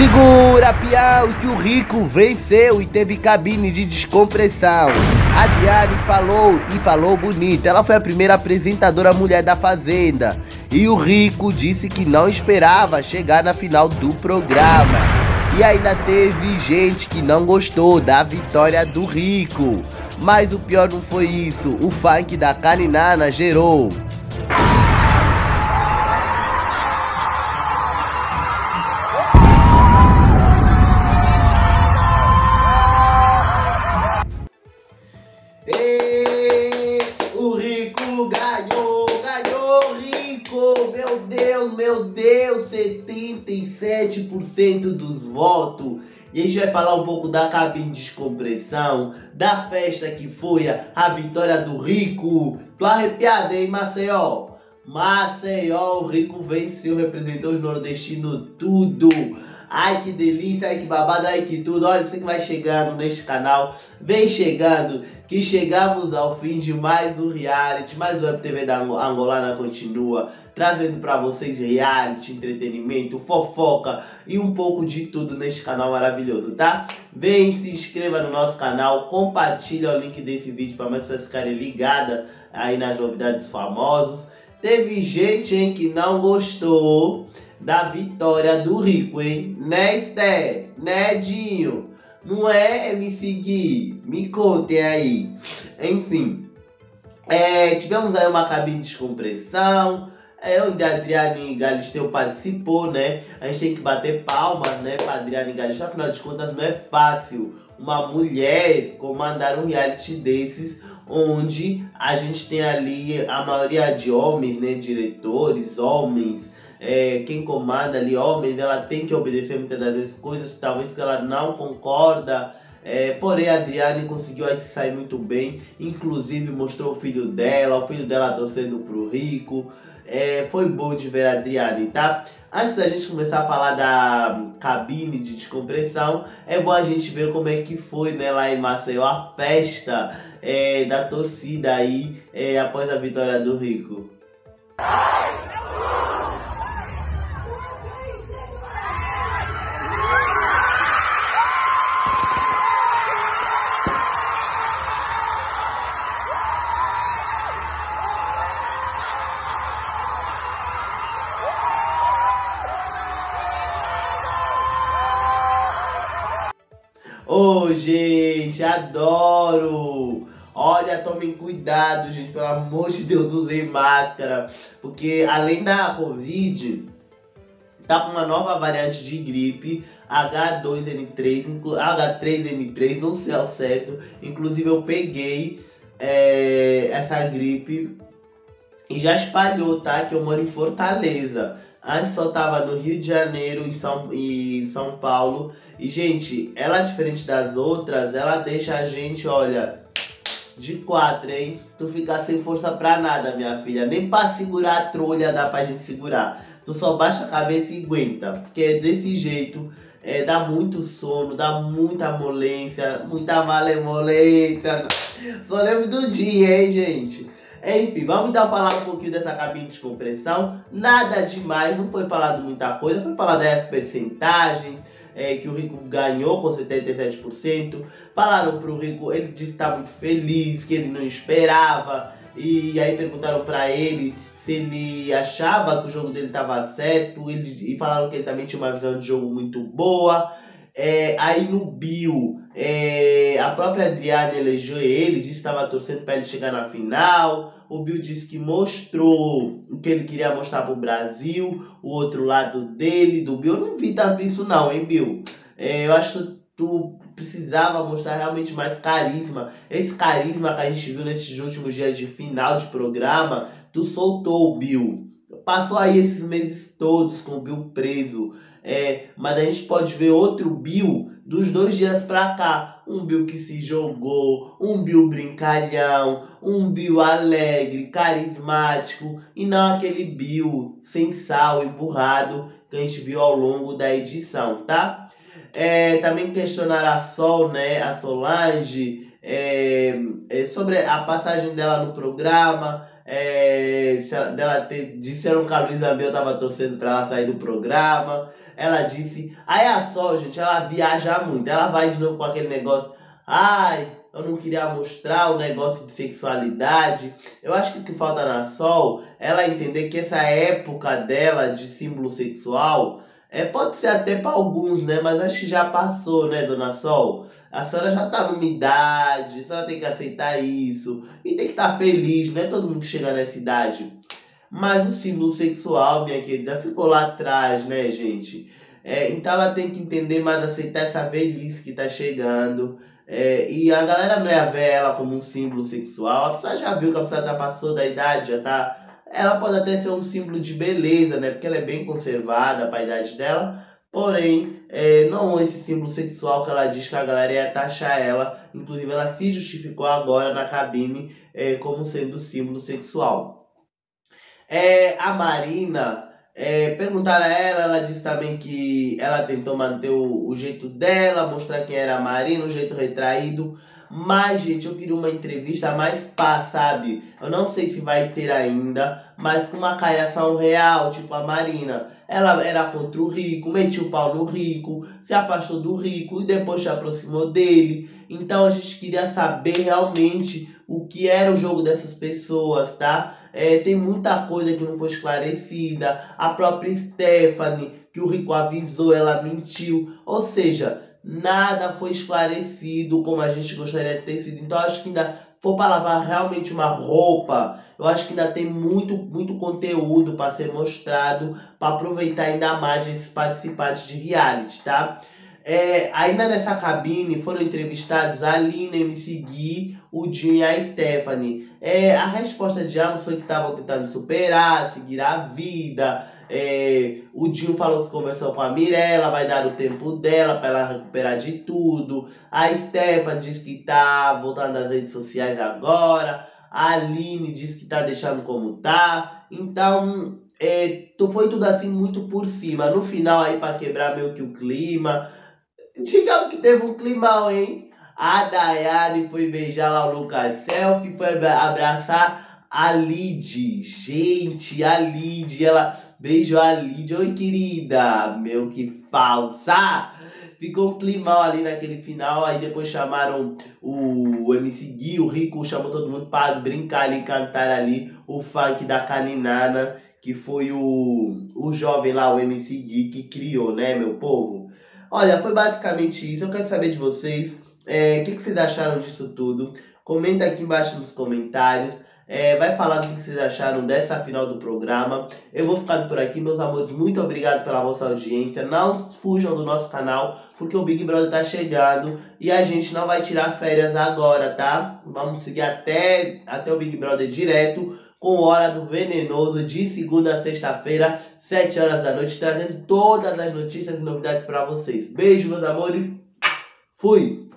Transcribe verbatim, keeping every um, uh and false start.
Segura, Piau, que o Rico venceu e teve cabine de descompressão. A Adriane falou e falou bonito. Ela foi a primeira apresentadora mulher da Fazenda. E o Rico disse que não esperava chegar na final do programa. E ainda teve gente que não gostou da vitória do Rico. Mas o pior não foi isso. O funk da Caninana gerou. E o Rico ganhou, ganhou o Rico, meu Deus, meu Deus, setenta e sete por cento dos votos. E a gente vai falar um pouco da cabine de descompressão, da festa que foi a, a vitória do Rico. Tô arrepiado, hein, Maceió? Maceió, o Rico venceu, representou os nordestinos tudo. Ai, que delícia, ai, que babado, ai, que tudo. Olha, você que vai chegando neste canal, vem chegando, que chegamos ao fim de mais um reality, mais um Web T V da Angolana continua, trazendo pra vocês reality, entretenimento, fofoca e um pouco de tudo neste canal maravilhoso, tá? Vem, se inscreva no nosso canal, compartilha o link desse vídeo para mais vocês ficarem ligadas aí nas novidades dos famosos. Teve gente, hein, que não gostou da vitória do Rico, hein? Né, Esther? Né, Dinho? Não é me seguir? Me contem aí. Enfim, é, tivemos aí uma cabine de descompressão, é, onde a Adriane Galisteu participou, né? A gente tem que bater palmas, né, pra Adriane Galisteu, afinal de contas não é fácil uma mulher comandar um reality desses, onde a gente tem ali a maioria de homens, né, diretores, homens, é, quem comanda ali, homens, ela tem que obedecer muitas das vezes coisas, talvez que ela não concorda, é, porém a Adriane conseguiu aí se sair muito bem, inclusive mostrou o filho dela, o filho dela torcendo pro Rico, é, foi bom de ver a Adriane, tá? Antes da gente começar a falar da cabine de descompressão, é bom a gente ver como é que foi, né, lá em Maceió, a festa é, da torcida aí, é, após a vitória do Rico. Ô, oh, gente, adoro! Olha, tomem cuidado, gente, pelo amor de Deus, usem máscara, porque além da Covid, tá com uma nova variante de gripe, H dois N três, H três N três, não sei ao certo, inclusive eu peguei é, essa gripe e já espalhou, tá? Que eu moro em Fortaleza. Antes só tava no Rio de Janeiro e São, e São Paulo. E, gente, ela, diferente das outras, ela deixa a gente, olha, de quatro, hein? Tu fica sem força pra nada, minha filha. Nem pra segurar a trolha dá pra gente segurar. Tu só baixa a cabeça e aguenta. Porque é desse jeito, é, dá muito sono, dá muita molência, muita malemolência. Só lembro do dia, hein, gente? Enfim, vamos então falar um pouquinho dessa cabine de descompressão. Nada demais, não foi falado muita coisa, foi falado aí as percentagens, é, que o Rico ganhou com setenta e sete por cento. Falaram pro Rico, ele disse que tá muito feliz, que ele não esperava. E aí perguntaram pra ele se ele achava que o jogo dele tava certo. Ele, e falaram que ele também tinha uma visão de jogo muito boa. É, aí no Bill, é, a própria Adriane elegeu ele, disse que estava torcendo para ele chegar na final. O Bill disse que mostrou o que ele queria mostrar para o Brasil, o outro lado dele, do Bill. Eu não vi tanto isso não, hein, Bill? É, eu acho que tu precisava mostrar realmente mais carisma. Esse carisma que a gente viu nesses últimos dias de final de programa, tu soltou o Bill. Passou aí esses meses todos com o Bill preso. É, mas a gente pode ver outro Bill dos dois dias pra cá. Um Bill que se jogou, um Bill brincalhão, um Bill alegre, carismático, e não aquele Bill sem sal, emburrado que a gente viu ao longo da edição, tá? É, também questionaram a Sol, né, a Solange, é, é, sobre a passagem dela no programa, é, se ela- dela ter, disseram que a Luísa Mel tava torcendo pra ela sair do programa. Ela disse. Aí a Sol, gente, ela viaja muito. Ela vai de novo com aquele negócio. Ai, eu não queria mostrar o negócio de sexualidade. Eu acho que o que falta na Sol é ela entender que essa época dela de símbolo sexual é, pode ser até para alguns, né? Mas acho que já passou, né, Dona Sol? A senhora já tá numa idade, a senhora tem que aceitar isso. E tem que estar feliz, né? Todo mundo que chega nessa idade. Mas o símbolo sexual, minha querida, ficou lá atrás, né, gente? É, então ela tem que entender mais, aceitar essa velhice que tá chegando. É, e a galera não é ver ela como um símbolo sexual. A pessoa já viu que a pessoa já passou da idade, já tá. Ela pode até ser um símbolo de beleza, né? Porque ela é bem conservada para a idade dela. Porém, é, não esse símbolo sexual que ela diz que a galera ia taxar ela. Inclusive, ela se justificou agora na cabine é, como sendo símbolo sexual. É, a Marina, é, perguntaram a ela, ela disse também que ela tentou manter o, o jeito dela, mostrar quem era a Marina, um jeito retraído. Mas, gente, eu queria uma entrevista mais pá, sabe? Eu não sei se vai ter ainda, mas com uma caiação real, tipo a Marina. Ela era contra o rico, metia o pau no rico, se afastou do rico e depois se aproximou dele. Então a gente queria saber realmente o que era o jogo dessas pessoas, tá? É, tem muita coisa que não foi esclarecida. A própria Stephanie, que o Rico avisou, ela mentiu. Ou seja, nada foi esclarecido como a gente gostaria de ter sido. Então acho que ainda for para lavar realmente uma roupa, eu acho que ainda tem muito, muito conteúdo para ser mostrado, para aproveitar ainda mais esses participantes de reality, tá? É, ainda nessa cabine foram entrevistados a Alina, M C Gui, o Dinho e a Stephanie. É, a resposta de ambos foi que estavam tentando superar, seguir a vida. É, o Dinho falou que conversou com a Mirella, vai dar o tempo dela para ela recuperar de tudo. A Stephanie disse que tá voltando às redes sociais agora. A Aline disse que tá deixando como tá. Então, é, tu- foi tudo assim muito por cima. No final aí para quebrar meio que o clima. Digamos que teve um climão, hein? A Daiane foi beijar lá o Lucas Selfie, foi abra- abraçar a Lid. Gente, a Lid, ela beijou a Lid. Oi, querida. Meu, que falsa. Ficou um climão ali naquele final. Aí depois chamaram o M C Gui, o Rico chamou todo mundo para brincar ali, cantar ali o funk da Caninana, que foi o, o jovem lá, o M C Gui, que criou, né, meu povo? Olha, foi basicamente isso. Eu quero saber de vocês. é, o que, que vocês acharam disso tudo? Comenta aqui embaixo nos comentários. é, vai falando o que, que vocês acharam dessa final do programa. Eu vou ficando por aqui, meus amores. Muito obrigado pela vossa audiência. Não fujam do nosso canal, porque o Big Brother tá chegando e a gente não vai tirar férias agora, tá? Vamos seguir até, até o Big Brother direto, com Hora do Venenoso, de segunda a sexta-feira, sete horas da noite, trazendo todas as notícias e novidades para vocês. Beijo, meus amores. Fui!